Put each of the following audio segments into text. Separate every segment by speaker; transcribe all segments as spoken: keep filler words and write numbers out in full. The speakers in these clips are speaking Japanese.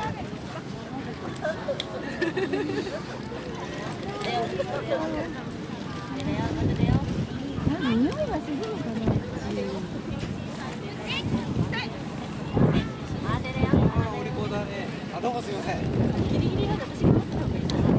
Speaker 1: 匂いはするのかな。
Speaker 2: お利口だね。あ、どうもすみません。
Speaker 1: ギリギリまで私が持ってた方がいいかな。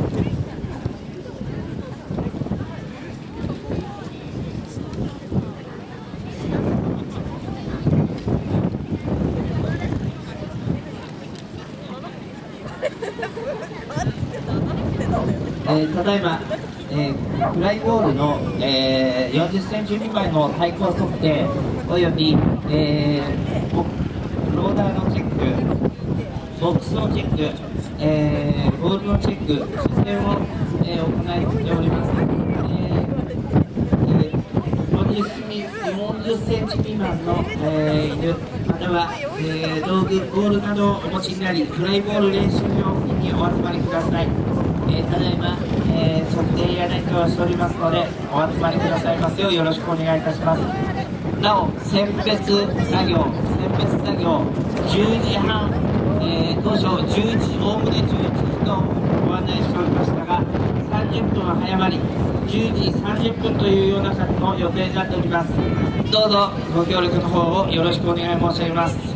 Speaker 3: えー、ただいま、えー、フライボールの、えー、よんじゅっセンチ未満の対抗測定および、えー、ローダーのチェック、ボックスのチェック、えー、ボールのチェック、姿勢を、えー、行っております。えー、よんじゅっセンチ未満の、えー、犬または、えー、道具、ボールなどをお持ちになり、フライボール練習場にお集まりください。えー、ただいま、えー、測定や練習をしておりますので、お集まりくださいますようよろしくお願いいたします。なお、選別作業、選別作業、じゅうじはん、えー、当初じゅういちじ、おおむねじゅういちじとご案内しておりましたが、さんじゅっぷんは早まり、じゅうじさんじゅっぷんというようなの予定になっております。どうぞご協力の方をよろしくお願い申し上げます。